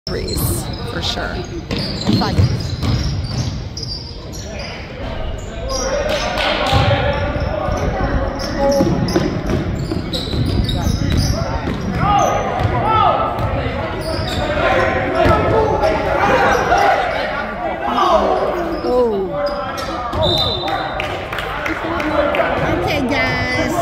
threes for sure. 5. Okay, guys.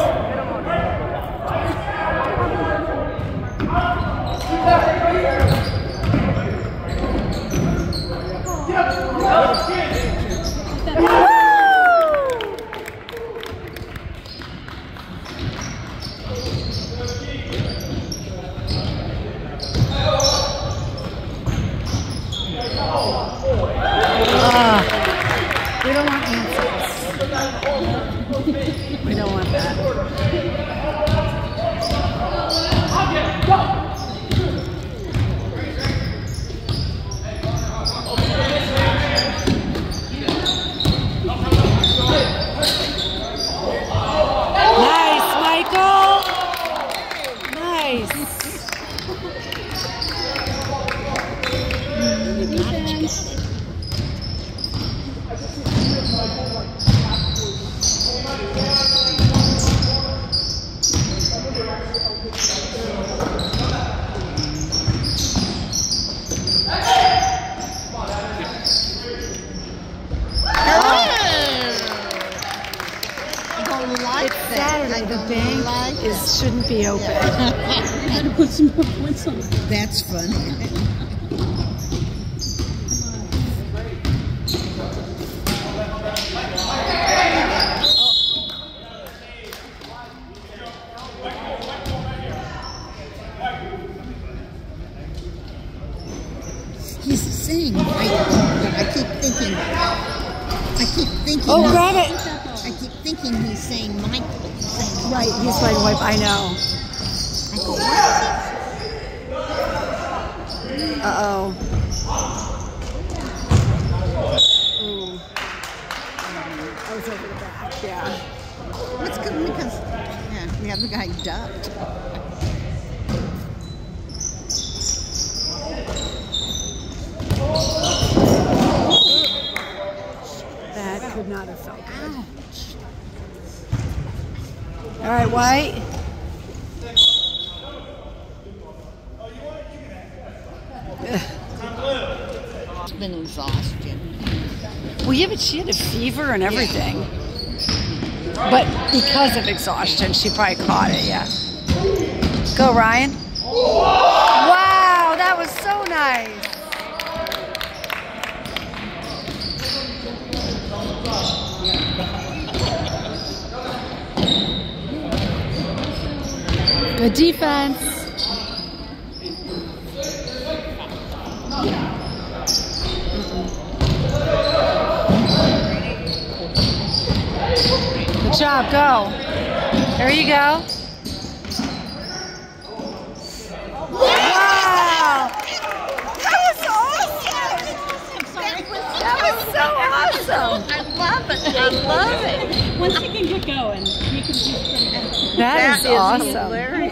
We don't want answers. We don't want that. Nice, Michael. Nice. You got it. It's Saturday. The bank shouldn't be open. Gotta put some more points on it. That's funny. He's saying Michael, but I keep thinking. Oh, grab it. I keep thinking he's saying Michael. Right, he's playing wipe. I know. I go, what is it? Uh-oh. Ooh. I was over the back, yeah. That's good because the other guy ducked. That could not have felt good. All right, White. It's been exhaustion. Well, yeah, but she had a fever and everything. But because of exhaustion, she probably caught it, yeah. Go, Ryan. Wow, that was so nice. Good defense. Good job, go. There you go. Wow! That was awesome! That was so awesome! I love it. I love it. Once you can get going, you can just That is awesome. Hilarious.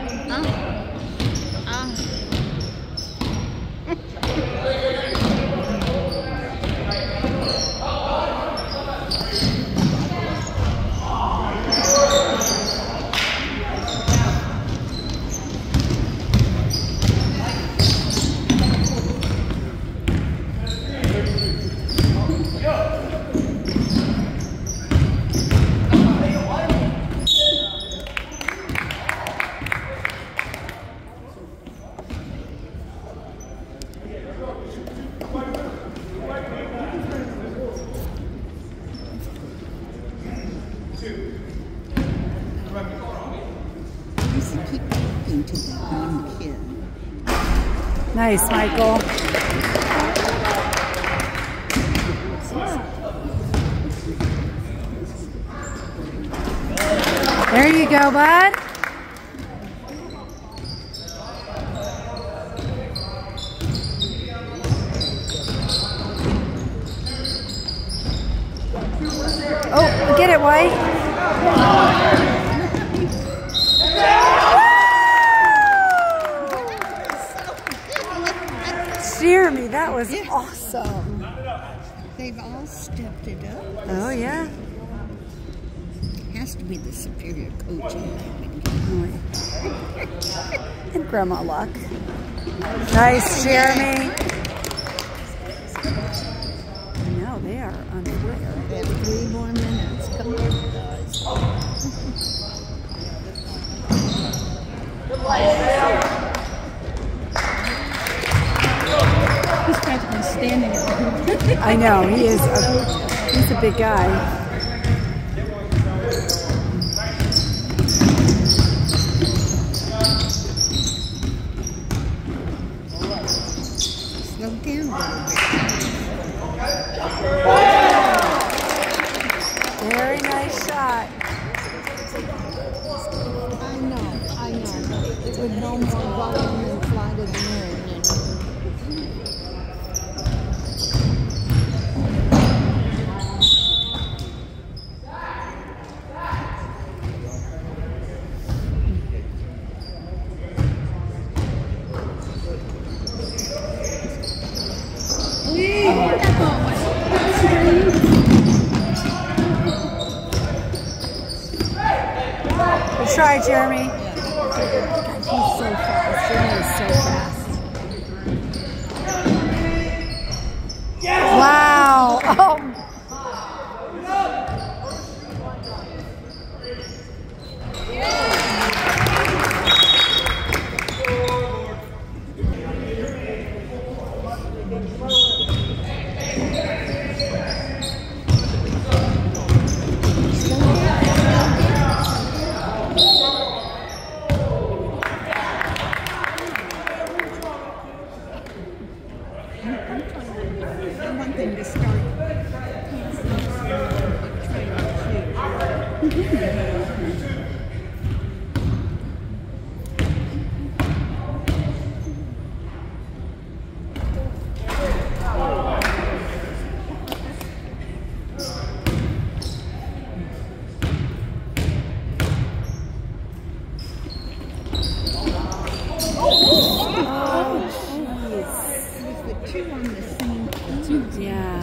Keep talking to that one kid. Nice, Michael. There you go, bud. Oh, get it, White. Jeremy, that was Yeah. awesome. They've all stepped it up. Oh, yeah. Has to be the superior coaching. And Grandma Luck. Nice, Jeremy. I know, they are on fire. They have 3 more minutes. Come on, guys. He's practically standing at the hoop. I know, he's a big guy. Slow down a little bit. Very nice shot. I know. It would no more volume than fly to the moon, Good try, Jeremy. God, he's so fast. Jeremy is so fast. Wow. Oh. I want them to start the 2 on the same team. Yeah.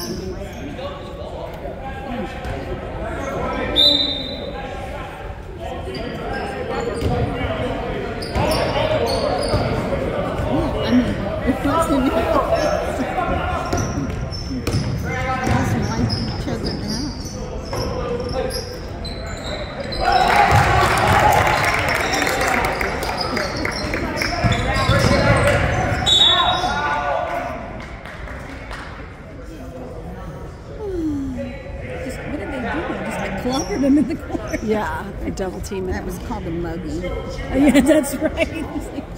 It doesn't wipe each other down. What did they do? Just like clobbered him in the corner. Yeah, a double team. That was called a mugging. Yeah, that's right. It's like,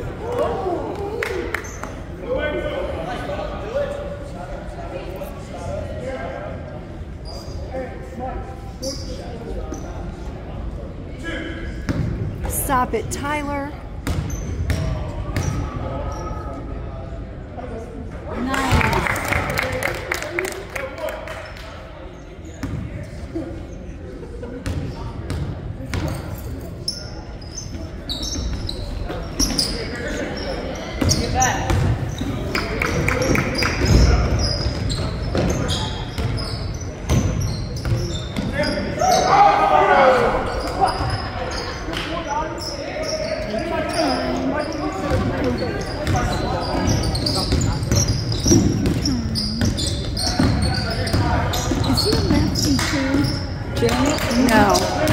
Stop it, Tyler. Is he a lefty too? Jeremy? No.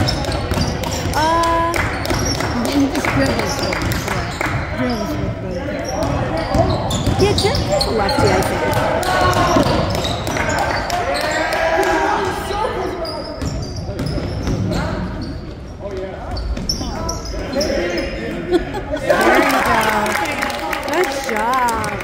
He just dribbles with both hands. Yeah, Jeremy is a lefty, I think. There you go. Good job.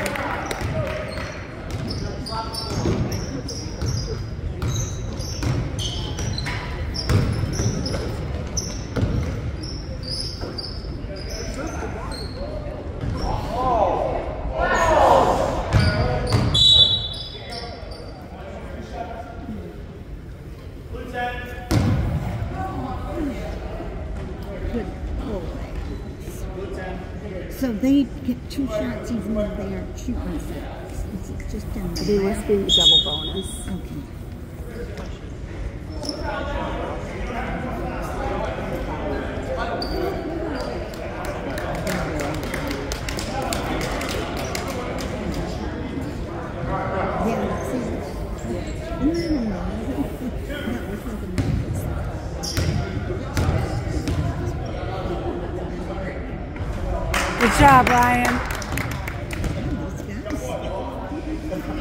2 shots even though they aren't shooting shots. It's just in the They must be double bonus. Okay. Yeah, see, no. That was like a nervous. Good job, Ryan. These guys.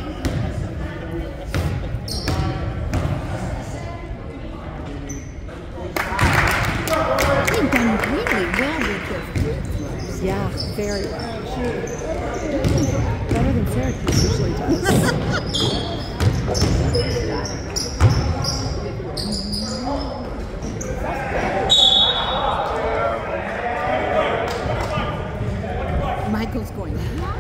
They've done really well with their free throws. Yeah, very well. Better than Syracuse usually does. Michael's going,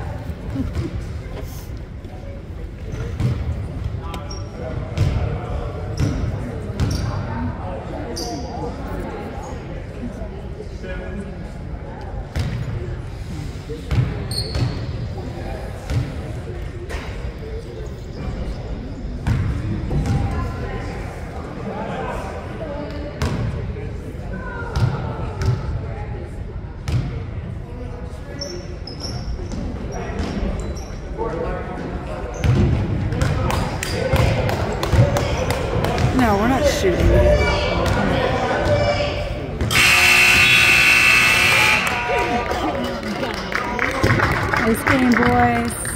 No, we're not shooting it. Nice game, boys.